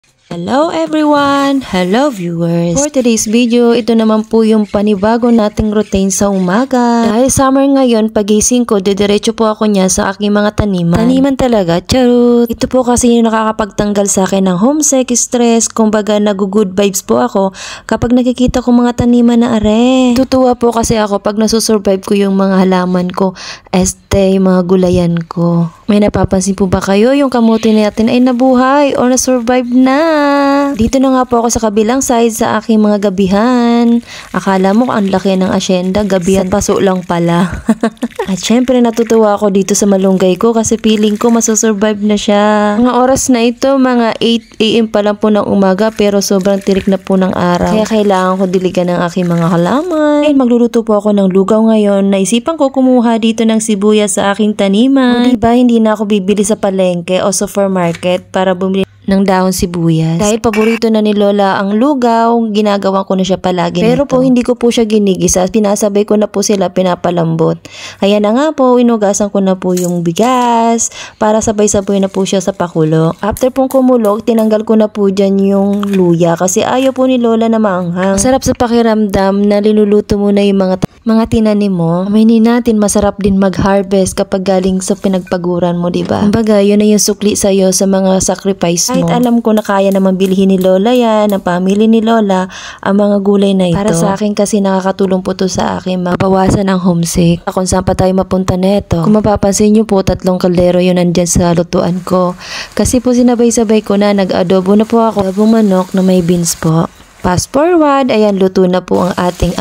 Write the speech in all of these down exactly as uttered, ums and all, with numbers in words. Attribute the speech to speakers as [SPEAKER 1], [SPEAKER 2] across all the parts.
[SPEAKER 1] Hello everyone! Hello viewers! For today's video, ito naman po yung panibago nating routine sa umaga. Dahil summer ngayon, pagising ko, didiretso po ako niya sa aking mga taniman. Taniman talaga, charot! Ito po kasi yung nakakapagtanggal sa akin ng homesick, stress, kumbaga nag-good vibes po ako kapag nakikita ko mga taniman na are. Tutuwa po kasi ako pag nasusurvive ko yung mga halaman ko, este, yung mga gulayan ko. May napapansin po ba kayo yung kamote natin ay nabuhay o na-survive na? Dito na nga po ako sa kabilang side sa aking mga gabihan. Akala mo ang laki ng asyenda, gabihan paso lang pala. At syempre natutuwa ako dito sa malunggay ko kasi feeling ko masusurvive na siya. Mga oras na ito, mga eight a m pa lang po ng umaga pero sobrang tirik na po ng araw. Kaya kailangan ko diligan ng aking mga halaman. Ay, magluluto po ako ng lugaw ngayon. Naisipan ko kumuha dito ng sibuyas sa aking taniman. O diba, hindi na ako bibili sa palengke o supermarket para bumili ng dahon sibuyas. Dahil paborito na ni Lola ang lugaw, ginagawa ko na siya palagi. Pero nito po hindi ko po siya ginigisa. Pinasabay ko na po sila, pinapalambot. Kaya na nga po, inugasan ko na po yung bigas para sabay-sabay na po siya sa pakulo. After pong kumulog, tinanggal ko na po dyan yung luya kasi ayaw po ni Lola na maanghang. Masarap sa pakiramdam na linuluto mo na yung mga mga tinanim mo. Aminin natin, masarap din mag-harvest kapag galing sa pinagpaguran mo, diba? Kumbaga, yun na yung sukli sa'yo sa mga sacrifice mo. Kahit alam ko na kaya naman bilhin ni Lola yan, ng family ni Lola, ang mga gulay na ito. Para sa akin kasi nakakatulong po to sa akin mabawasan ang homesick. Kung saan pa tayo mapunta neto. Kung mapapansin nyo po, tatlong kaldero yun nandyan sa lutuan ko. Kasi po sinabay-sabay ko na, nag-adobo na po ako. Adobong manok na may beans po. Fast forward, ayan, luto na po ang ating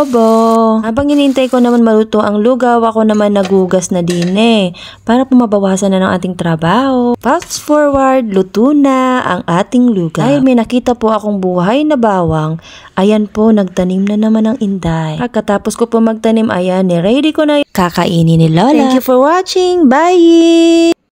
[SPEAKER 1] adobo. Habang inintay ko naman maluto ang lugaw, ako naman nagugas na din eh. Para po mabawasan na ng ating trabaho. Fast forward, luto na ang ating lugaw. Dahil may nakita po akong buhay na bawang, ayan po, nagtanim na naman ng inday. Pagkatapos ko po magtanim, ayan, ready ko na kakainin ni Lola. Thank you for watching. Bye!